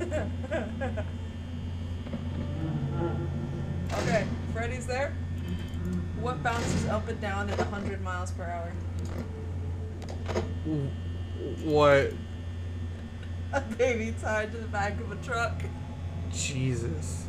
Okay, Freddy's there. What bounces up and down at 100 miles per hour? What? A baby tied to the back of a truck. Jesus.